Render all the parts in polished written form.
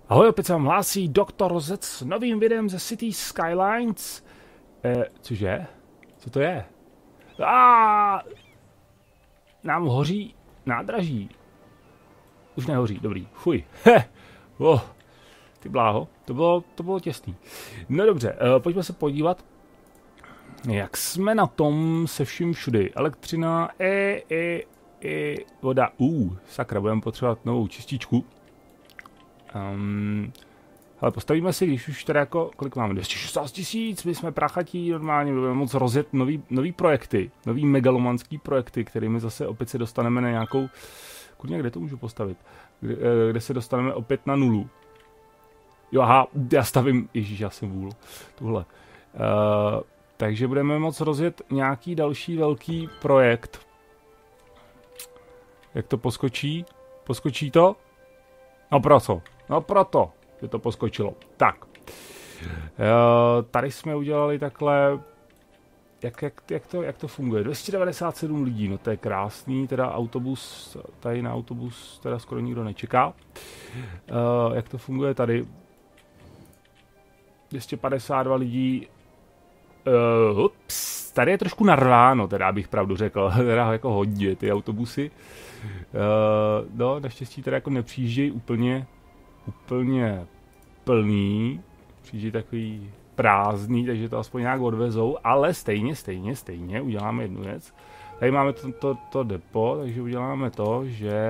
Ahoj, opět se vám hlásí Dr. Rozec s novým videem ze City Skylines. Cože? Co to je? Nám hoří nádraží. Už nehoří, dobrý. Fuj. Ty bláho, to bylo těsný. No dobře, pojďme se podívat, jak jsme na tom se vším všudy. Elektřina, voda, sakra, budeme potřebovat novou čističku. Ale postavíme si, když už teda jako, kolik máme, 216 000, my jsme prachatí, normálně budeme moc rozjet nový projekty, nový megalomanský projekty, kterými zase opět se dostaneme na nějakou, kurně, kde to můžu postavit, kde se dostaneme opět na nulu. Jo, aha, já stavím, ježíš, já jsem vůl, tuhle. Takže budeme moc rozjet nějaký další velký projekt. Jak to poskočí? Poskočí to? No proto, že to poskočilo. Tak. Tady jsme udělali takhle, jak to funguje. 297 lidí, no to je krásný, teda autobus, tady na autobus teda skoro nikdo nečeká. Jak to funguje tady? 252 lidí. Tady je trošku narváno, teda bych pravdu řekl, teda jako hodně ty autobusy. No, naštěstí teda jako nepřijíždějí úplně plný, přijíždějí takový prázdný, takže to aspoň nějak odvezou, ale stejně uděláme jednu věc. Tady máme to depo, takže uděláme to, že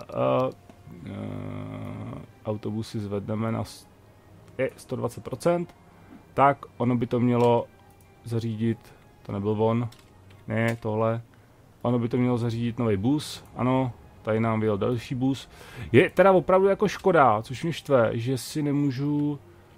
autobusy zvedneme na 120%, tak ono by to mělo zařídit, to nebyl on, ne, tohle, ono by to mělo zařídit nový bus, ano, tady nám vyjel další bus. Je teda opravdu jako škoda, což mě štve, že si nemůžu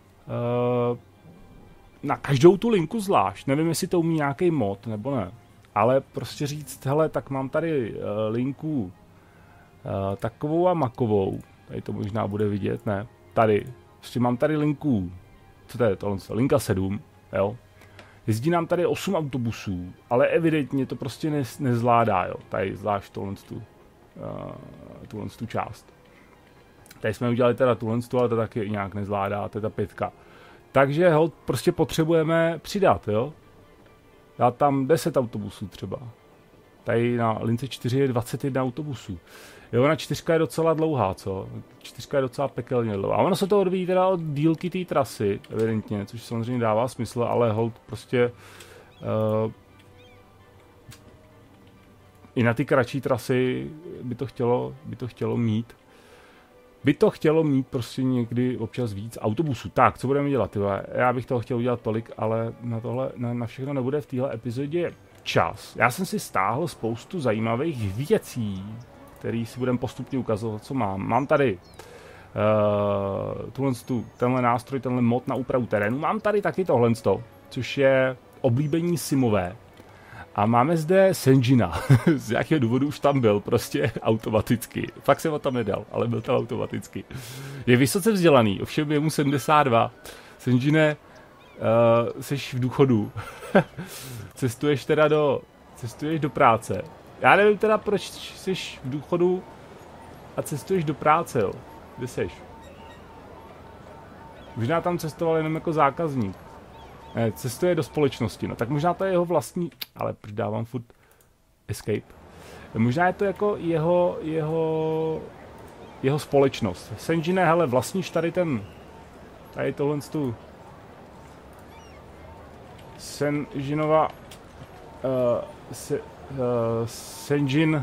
na každou tu linku zvlášť, nevím, jestli to umí nějaký mod, nebo ne, ale prostě říct, hele, tak mám tady linku takovou a makovou, tady to možná bude vidět, ne, tady, prostě mám tady linku, co to je, linka 7, jo. Jezdí nám tady 8 autobusů, ale evidentně to prostě nezvládá, jo. Tady zvlášť tuhle část. Tady jsme udělali teda tuhle, ale to taky nějak nezvládá, to je ta 5. Takže ho prostě potřebujeme přidat, jo. Dát tam 10 autobusů třeba. Tady na lince 4 je 21 autobusů. Jo, na 4 je docela dlouhá, co? 4 je docela pekelně dlouhá. A ono se to odvíjí teda od dílky té trasy, evidentně, což samozřejmě dává smysl, ale hold prostě i na ty kratší trasy by to chtělo mít. By to chtělo mít prostě někdy občas víc autobusů. Tak, co budeme dělat? Já bych toho chtěl udělat tolik, ale na tohle, na všechno nebude v téhle epizodě čas. Já jsem si stáhl spoustu zajímavých věcí, který si budeme postupně ukazovat, co mám. Mám tady tenhle nástroj, tenhle mod na úpravu terénu. Mám tady taky tohle, což je oblíbení simové. A máme zde Senjina. Z jakého důvodu už tam byl, prostě automaticky. Fakt jsem ho tam nedal, ale byl tam automaticky. Je vysoce vzdělaný, ovšem je mu 72. Senjine, seš v důchodu. Cestuješ do práce. Já nevím teda, proč jsi v důchodu a cestuješ do práce, jo. Kde seš? Možná tam cestoval jenom jako zákazník. Ne, cestuje do společnosti, no tak možná to je jeho vlastní, ale proč dávám furt escape. Možná je to jako jeho společnost. Senjine, hele, vlastníš tady tohle tu Senjinova Senjin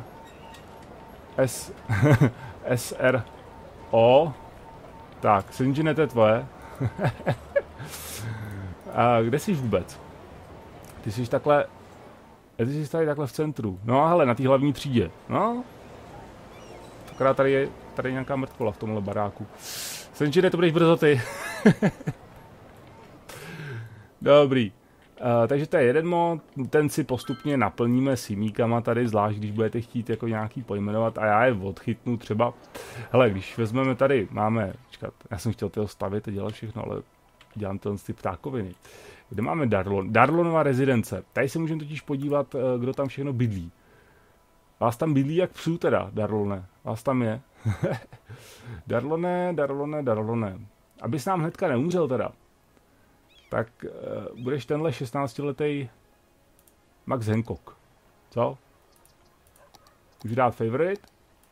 SRO. Tak, Senjine, to je tvoje. A kde jsi vůbec? Ty jsi tady takhle v centru. No a hele, na té hlavní třídě. No. Akorát tady je nějaká mrtvola v tomhle baráku. Senjine, to budeš brzo ty. Dobrý. Takže to je jeden mod, ten si postupně naplníme simíkama tady, zvlášť když budete chtít jako nějaký pojmenovat a já je odchytnu třeba. Hele, když vezmeme tady, já jsem chtěl toho stavit a dělat všechno, ale dělám ty ptákoviny. Kde máme Darlon? Darlonova rezidence. Tady se můžeme totiž podívat, kdo tam všechno bydlí. Vás tam bydlí jak psů teda, Darlone. Vás tam je. Darlone. Abys nám hnedka neumřel teda, tak budeš tenhle 16letý Max Hancock. Co? Můžu dát favorite.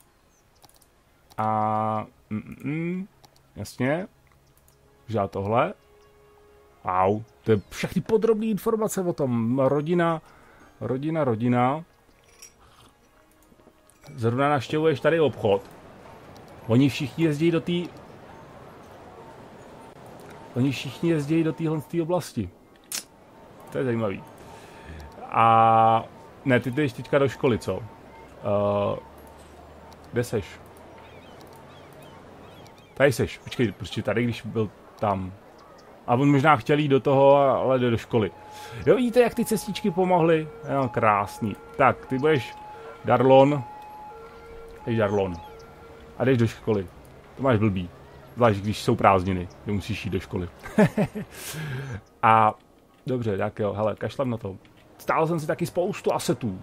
A... jasně. Můžu dát tohle. Wow, to je všechny podrobné informace o tom. Rodina. Zrovna navštěvuješ tady obchod. Oni všichni jezdí do téhle oblasti. To je zajímavý. A ne, ty jdeš teďka do školy, co? Kde seš? Tady seš, počkej, prostě tady, když byl tam. A on možná chtěl jít do toho, ale jde do školy. Jo, vidíte, jak ty cestičky pomohly? Jo, krásný. Tak, ty budeš Darlon. Jdeš Darlon. A jdeš do školy. To máš blbý. Zvlášť, když jsou prázdniny, kdy musíš jít do školy. A dobře, tak jo, hele, kašlem na to. Stál jsem si taky spoustu asetů.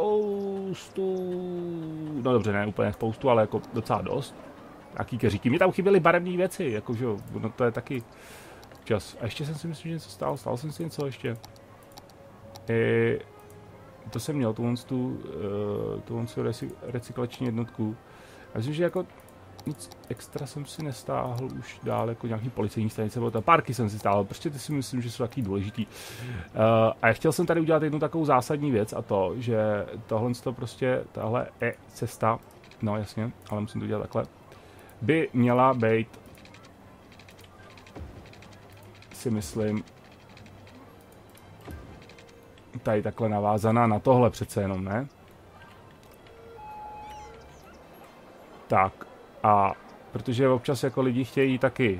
No dobře, ne úplně spoustu, ale jako docela dost. Jaký keříky. Mně tam chyběly barevné věci, jakože, no to je taky čas. A ještě jsem si myslím, že něco stál. Stál jsem si něco ještě. To jsem měl, tu recyklační jednotku. Já myslím, že jako nic extra jsem si nestáhl už dál, jako nějaký policejní stanice, nebo párky jsem si stáhl, prostě ty si myslím, že jsou taky důležitý. A chtěl jsem tady udělat jednu takovou zásadní věc, a to, že tahle cesta, no jasně, ale musím to dělat takhle, by měla být, si myslím, tady takhle navázaná na tohle přece jenom, ne? Tak, a protože občas jako lidi chtějí taky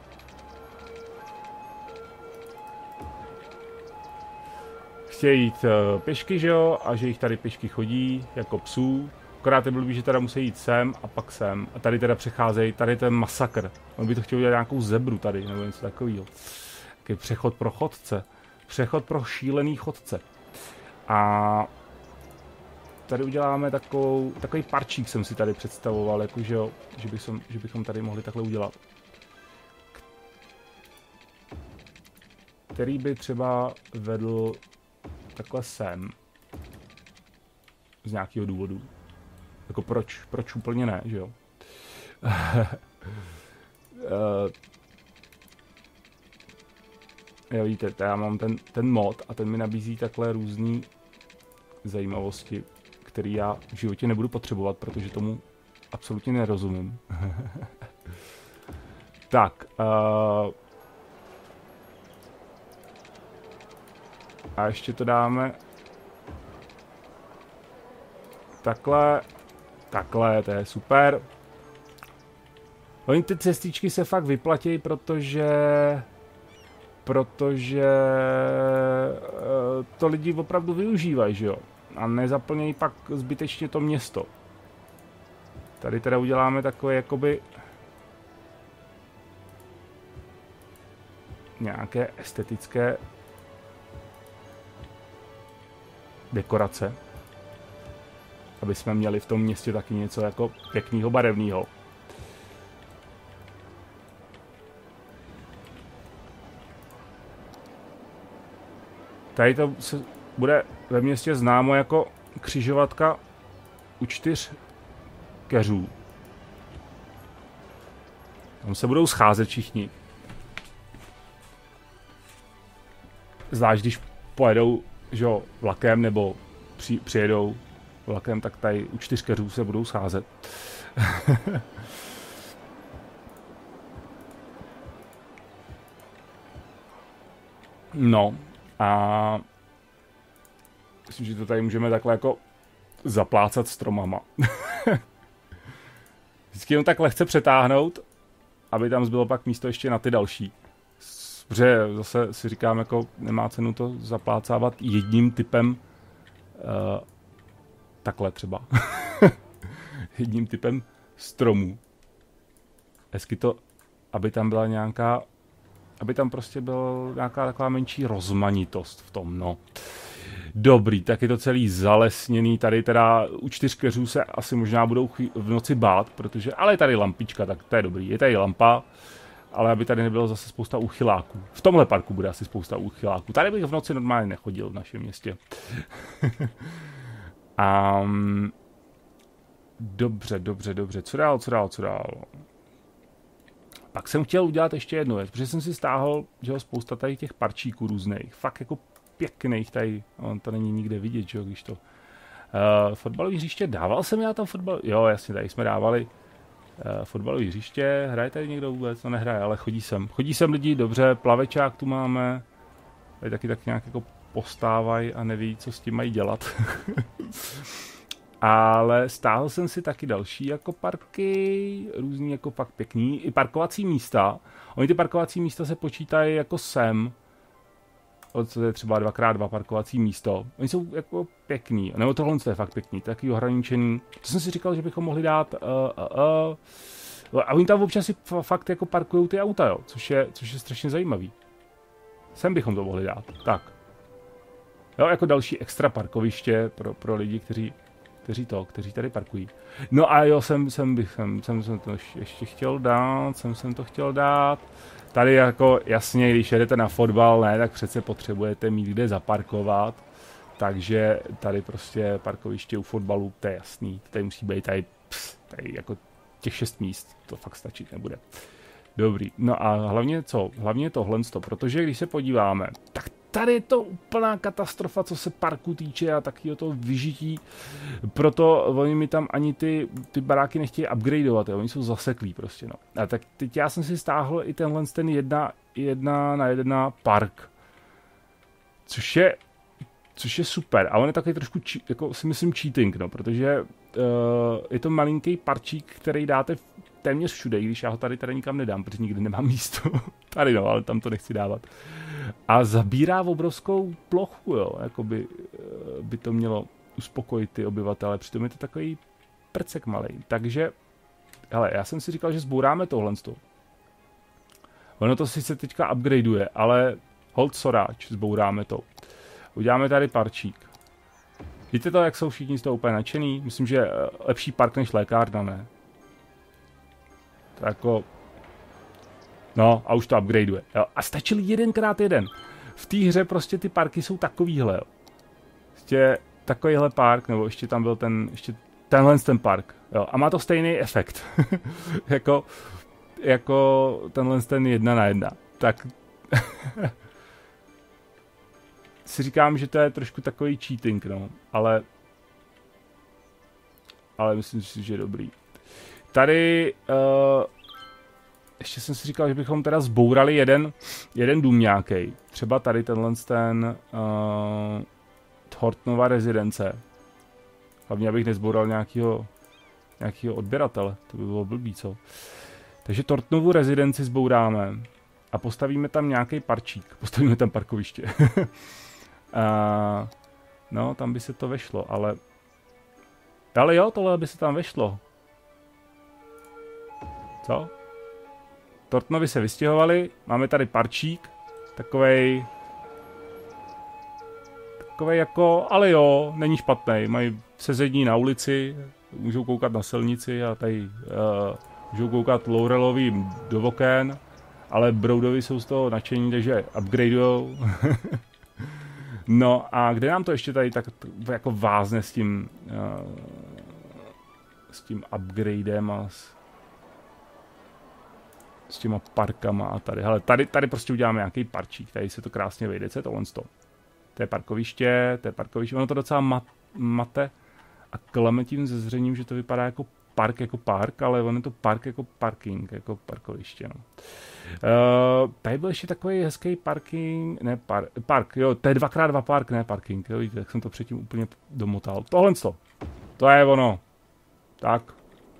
jít pěšky, že jo, a že jich tady pěšky chodí jako psů. Akorát je blbý, že teda musí jít sem a pak sem. A tady teda přecházejí, tady ten masakr. On by to chtěl udělat nějakou zebru tady, nebo něco takového. Takový přechod pro chodce. Přechod pro šílený chodce. A tady uděláme takový parčík, jsem si tady představoval, jakože jo, že bychom tady mohli takhle udělat. Který by třeba vedl takhle sem. Z nějakého důvodu. Jako proč úplně ne, že jo? Jo, víte, já mám ten mod a ten mi nabízí takhle různé zajímavosti, které já v životě nebudu potřebovat, protože tomu absolutně nerozumím. Tak. A ještě to dáme takhle, to je super. Oni ty cestičky se fakt vyplatí, protože to lidi opravdu využívají, že jo? A nezaplnějí pak zbytečně to město. Tady teda uděláme takové jakoby nějaké estetické dekorace, aby jsme měli v tom městě taky něco jako pěkného barevného. Tady to se bude ve městě známo jako křižovatka u 4 keřů. Tam se budou scházet všichni. Zvlášť když pojedou, že jo, vlakem nebo přijedou vlakem, tak tady u 4 keřů se budou scházet. No a myslím, že to tady můžeme takhle jako zaplácat stromama. Vždycky jenom tak lehce přetáhnout, aby tam zbylo pak místo ještě na ty další. Protože zase si říkám, jako nemá cenu to zaplácávat jedním typem takhle třeba. Jedním typem stromů. Hezky to, aby tam byla nějaká, aby tam prostě byla nějaká taková menší rozmanitost v tom, no. Dobrý, tak je to celý zalesněný, tady teda u čtyřkeřů se asi možná budou v noci bát, protože, ale je tady lampička, tak to je dobrý, je tady lampa, ale aby tady nebylo zase spousta úchyláků. V tomhle parku bude asi spousta úchyláků, tady bych v noci normálně nechodil v našem městě. Dobře, co dál? Pak jsem chtěl udělat ještě jednu věc, protože jsem si stáhl, že spousta tady těch parčíků různých, fakt jako pěkných tady, on to není nikde vidět, že jo, když to... fotbalový hřiště, dával jsem já tam fotbal? Jo, jasně, tady jsme dávali fotbalový hřiště, hraje tady někdo vůbec? No nehraje, ale chodí sem lidi, dobře, plavečák tu máme, tady taky tak nějak jako postávají a neví, co s tím mají dělat. Ale stáhl jsem si taky další jako parky, různý jako fakt pěkný, i parkovací místa. Oni ty parkovací místa se počítají jako sem, to je třeba 2x2 parkovací místo. Oni jsou jako pěkný, nebo tohle je fakt pěkný, taky ohraničený. To jsem si říkal, že bychom mohli dát, a oni tam občas si fakt jako parkujou ty auta, jo, což je strašně zajímavý. Sem bychom to mohli dát, tak. Jo, jako další extra parkoviště pro lidi, kteří tady parkují. No a jo, jsem to ještě chtěl dát, Tady jako jasně, když jedete na fotbal, ne, tak přece potřebujete mít kde zaparkovat. Takže tady prostě parkoviště u fotbalu, to je jasný. Tady musí být tady jako těch 6 míst, to fakt stačit nebude. Dobrý, no a hlavně tohle, protože když se podíváme, tak tady je to úplná katastrofa, co se parku týče a taky to vyžití. Proto oni mi tam ani ty baráky nechtějí upgradeovat, jo? Oni jsou zaseklí prostě, no. A tak teď já jsem si stáhl i ten 1:1 park. Což je super. A on je taky trošku, jako si myslím, cheating, no, protože je to malinký parčík, který dáte téměř všude, i když já ho tady nikam nedám, protože nikdy nemám místo. Tady no, ale tam to nechci dávat. A zabírá obrovskou plochu, jo, jakoby by to mělo uspokojit ty obyvatele, přitom je to takový prcek malej. Takže, hele, já jsem si říkal, že zbouráme tohle. Ono to sice teďka upgradeuje, ale hold soráč, zbouráme to. Uděláme tady parčík. Víte to, jak jsou všichni z toho úplně nadšený? Myslím, že lepší park než lékárna, ne? To jako... No, a už to upgradeuje. Jo. A stačil 1x1. V té hře prostě ty parky jsou takovýhle, jo. Ještě takovýhle park, nebo ještě tam byl tenhle park. Jo. A má to stejný efekt. jako tenhle 1:1. Tak... si říkám, že to je trošku takový cheating, no. Ale myslím si, že je dobrý. Tady... ještě jsem si říkal, že bychom teda zbourali jeden dům nějaký. Třeba tady tenhle Thorntonova rezidence. Hlavně, abych nezboural nějakýho odběratele. To by bylo blbý, co? Takže Thorntonovu rezidenci zbouráme a postavíme tam nějaký parčík. Postavíme tam parkoviště. No, tam by se to vešlo, ale jo, tohle by se tam vešlo. Co? Thorntonovi se vystěhovali, máme tady parčík, takovej jako, ale jo, není špatný. Mají sezení na ulici, můžou koukat na silnici a tady můžou koukat Laurelovým do oken, ale Broudovi jsou z toho nadšení, takže upgradeujou. No a kde nám to ještě tady tak jako vázne s tím upgradem a s těma parkama a tady. Hele, tady prostě uděláme nějaký parčík, tady se to krásně vejde, co je tohle? To je parkoviště, ono to docela mate a klame tím ze zřením, že to vypadá jako park, ale ono je to park jako parking, jako parkoviště, no. Tady byl ještě takový hezký parking, ne park, jo, to je 2x2 park, ne parking, jo, vidíte, jak jsem to předtím úplně domotal. Tohle to je ono. Tak.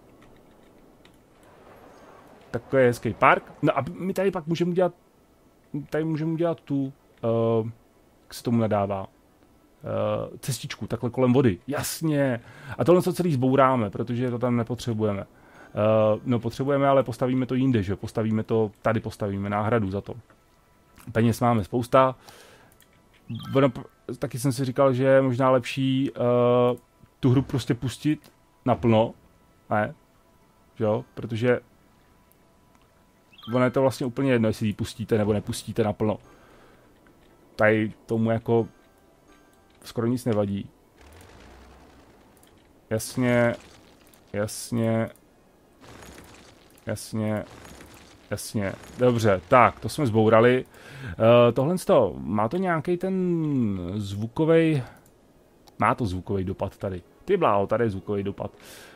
Takový hezký park. No a my tady pak můžeme udělat tu, jak se tomu nadává, cestičku, takhle kolem vody. Jasně. A tohle co celý zbouráme, protože to tam nepotřebujeme. No potřebujeme, ale postavíme to jinde, že? Postavíme náhradu za to. Peněz máme spousta. taky jsem si říkal, že je možná lepší tu hru prostě pustit naplno, ne? Jo, protože ono je to vlastně úplně jedno, jestli ji pustíte nebo nepustíte naplno. Tady tomu jako skoro nic nevadí. Jasně, jasně, jasně, jasně. Dobře, tak, to jsme zbourali. Tohle má to nějaký ten zvukový. Má to zvukový dopad tady. Ty bláho, tady je zvukový dopad.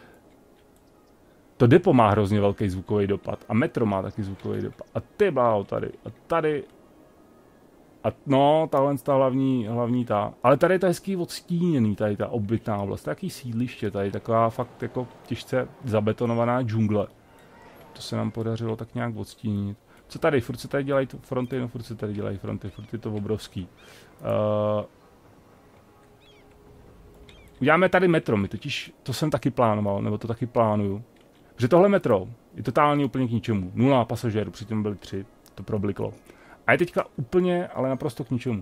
To depo má hrozně velký zvukový dopad. A metro má taky zvukový dopad. A ty bláho tady. A tady. A no, tahle ta hlavní ta. Ale tady je to hezký odstíněný, tady ta obytná oblast. Taký sídliště, tady taková fakt jako těžce zabetonovaná džungle. To se nám podařilo tak nějak odstínit. Co tady? Furt se tady dělají fronty, no furt se tady dělají fronty, furt je to obrovský. Uděláme tady metro, my totiž, to jsem taky plánoval, nebo to taky plánuju. Že tohle metro je totálně úplně k ničemu. 0 pasažérů, přitom byli 3, to probliklo. A je teďka úplně, ale naprosto k ničemu.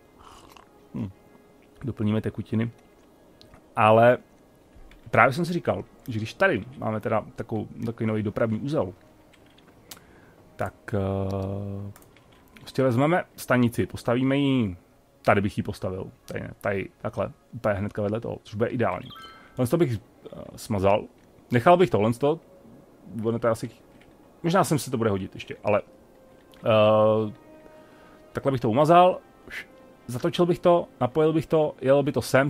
Doplníme tekutiny. Ale právě jsem si říkal, že když tady máme teda takový nový dopravní úzel, tak prostě vezmeme stanici, postavíme ji, tady bych ji postavil, tady takhle, úplně hnedka vedle toho, což bude ideální. Tohle bych smazal, nechal bych tohle, ono to asi, možná sem se to bude hodit ještě, ale takhle bych to umazal, zatočil bych to, napojil bych to, jelo by to sem.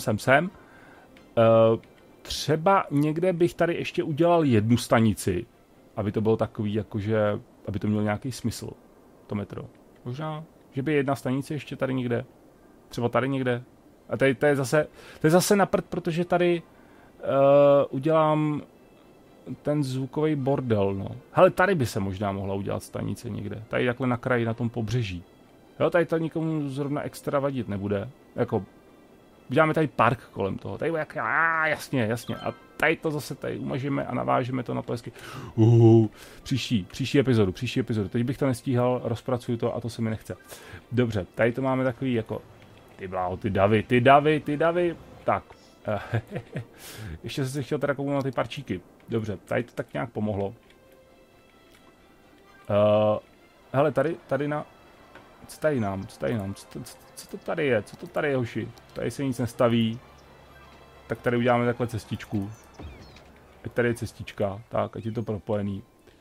Třeba někde bych tady ještě udělal jednu stanici, aby to bylo takový, jakože, aby to mělo nějaký smysl, to metro. Možná, že by jedna stanice ještě tady někde, třeba tady někde. A tady to je zase na prd, protože tady udělám ten zvukový bordel, no. Hele, tady by se možná mohla udělat stanice někde, tady takhle na kraji, na tom pobřeží. Jo, tady to nikomu zrovna extra vadit nebude, jako uděláme tady park kolem toho, tady jak, jasně, a tady to zase tady umažeme a navážeme to na to hezky. Příští epizodu, teď bych to nestíhal, rozpracuju to a to se mi nechce. Dobře, tady to máme takový jako, ty bláho, ty davy, tak. Ještě jsem se chtěl teda kouknout na ty parčíky. Dobře, tady to tak nějak pomohlo. Hele, tady na... Co tady nám? Co to tady je? Co to tady je, hoši? Tady se nic nestaví. Tak tady uděláme takhle cestičku. Ať tady je cestička. Tak, ať je to propojený.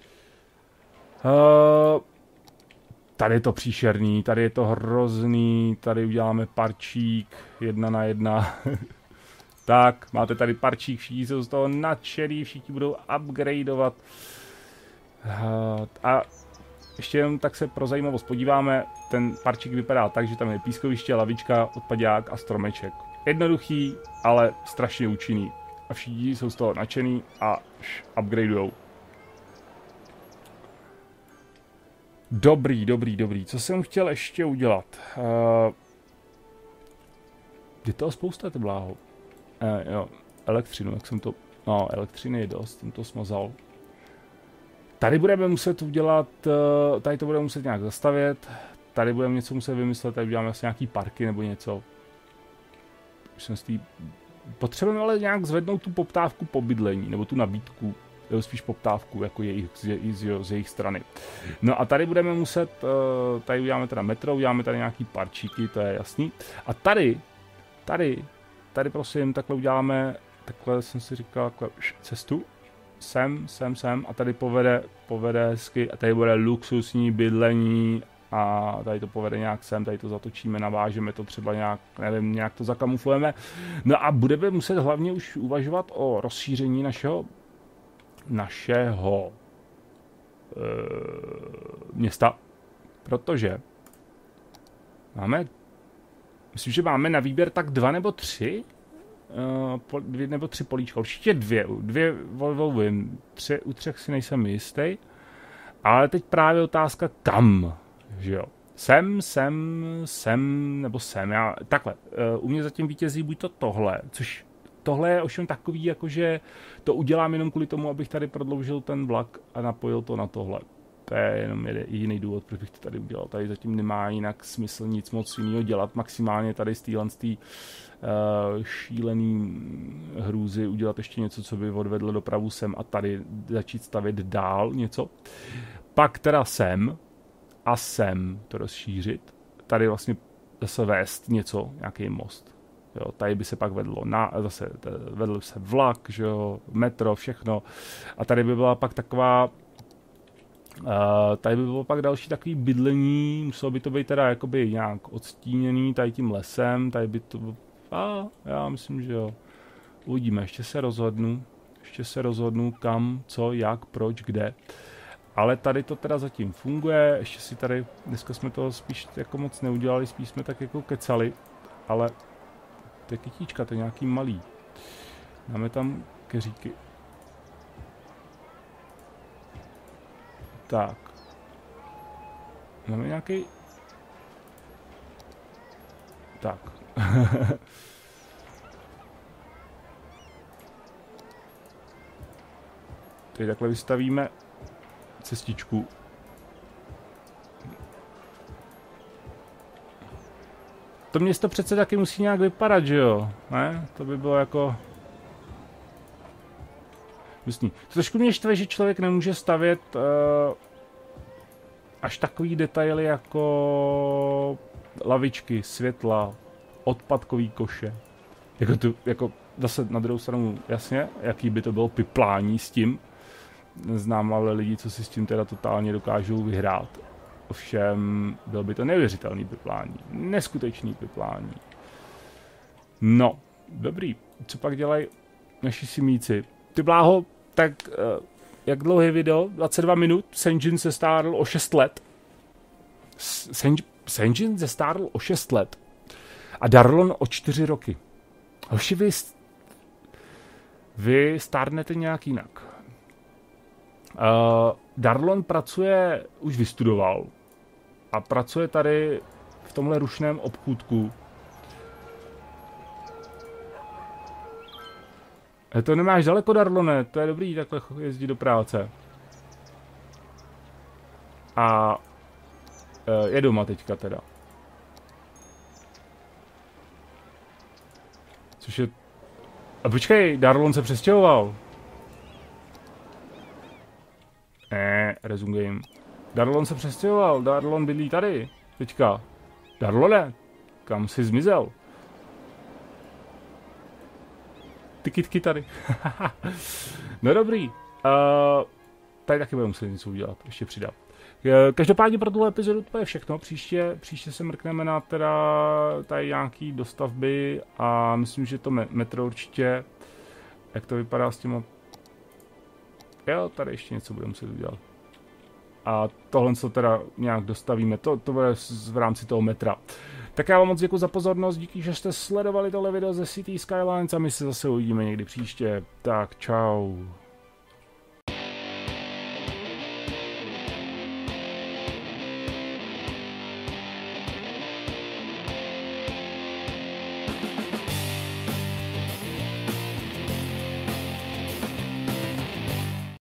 Tady je to příšerný, tady je to hrozný. Tady uděláme parčík 1 na 1. Tak, máte tady parčík, všichni jsou z toho nadšený, všichni budou upgradeovat. A ještě jen tak se pro zajímavost podíváme, ten parčík vypadá tak, že tam je pískoviště, lavička, odpadák a stromeček. Jednoduchý, ale strašně účinný. A všichni jsou z toho nadšený a upgradeujou. Dobrý. Co jsem chtěl ještě udělat? Je toho spousta, to bláho. Jo, elektřinu, jak jsem to... No, elektřiny je dost, jsem to smazal. Tady budeme muset udělat, tady to budeme muset nějak zastavět, tady budeme něco muset vymyslet, tady uděláme asi nějaký parky nebo něco. Potřebujeme ale nějak zvednout tu poptávku po bydlení, nebo tu nabídku, nebo spíš poptávku jako z jejich strany. No a tady budeme muset, tady uděláme teda metro, uděláme tady nějaký parčíky, to je jasný. A tady prosím, takhle uděláme, takhle jsem si říkal, takhle cestu. Sem a tady povede hezky a tady bude luxusní bydlení a tady to povede nějak sem, tady to zatočíme, navážeme to třeba nějak, nevím, nějak to zakamuflujeme. No a budeme muset hlavně už uvažovat o rozšíření našeho města, protože myslím, že máme na výběr tak 2 nebo 3 nebo 3 políčka, určitě 2 volvím, u 3 si nejsem jistý, ale teď právě otázka kam, že jo, sem, nebo sem, takhle, u mě zatím vítězí buď to tohle, což tohle je ovšem takový, jakože to udělám jenom kvůli tomu, abych tady prodloužil ten vlak a napojil to na tohle. To je jenom jiný důvod, proč bych to tady udělal. Tady zatím nemá jinak smysl nic moc jiného dělat. Maximálně tady z téhle šílený hrůzy udělat ještě něco, co by odvedlo dopravu sem a tady začít stavět dál něco. Pak teda sem a sem to rozšířit. Tady vlastně zase vést něco, nějaký most. Jo, tady by se pak vedlo vedl se vlak, že jo, metro, všechno. A tady by byla pak taková tady by bylo pak další takový bydlení, muselo by to být teda jakoby nějak odstíněný tady tím lesem, tady by to já myslím, že jo. Uvidíme, ještě se rozhodnu kam, co, jak, proč, kde. Ale tady to teda zatím funguje, ještě si tady, dneska jsme toho spíš jako moc neudělali, spíš jsme tak jako kecali, ale to je kytíčka, to je nějaký malý. Máme tam keříky. Tak. Máme nějaký... Tak. Tady takhle vystavíme cestičku. To město přece taky musí nějak vypadat, že jo? Ne? To by bylo jako... Myslím. Trošku mě štve, že člověk nemůže stavět až takový detaily jako lavičky, světla, odpadkový koše. Jako zase na druhou stranu, jasně, jaký by to bylo piplání s tím. Znám ale lidi, co si s tím teda totálně dokážou vyhrát. Ovšem, byl by to neuvěřitelný piplání. Neskutečný piplání. No, dobrý. Co pak dělají naši simíci? Ty bláho, tak jak dlouhé video? 22 minut. Senjin se stárl o 6 let. Senjin se stárl o 6 let. A Darlon o 4 roky. Hoši, vy stárnete nějak jinak. Darlon pracuje, už vystudoval. A pracuje tady v tomhle rušném obchůdku. To nemáš daleko, Darlone, to je dobrý takhle jezdit do práce. A je doma teďka teda. Což je... A počkej, Darlon se přestěhoval. Resume game. Darlon se přestěhoval, Darlon bydlí tady, teďka. Darlone, kam jsi zmizel? Ty kytky tady. No dobrý. Tady taky budeme muset něco udělat, ještě přidat. Každopádně pro tuhle epizodu to je všechno. Příště se mrkneme na teda tady nějaký dostavby a myslím, že to metro určitě, jak to vypadá s těma... Jo, tady ještě něco budeme muset udělat. A tohle co teda nějak dostavíme, to bude v rámci toho metra. Tak já vám moc děkuji za pozornost, díky, že jste sledovali tohle video ze City Skylines a my se zase uvidíme někdy příště. Tak čau.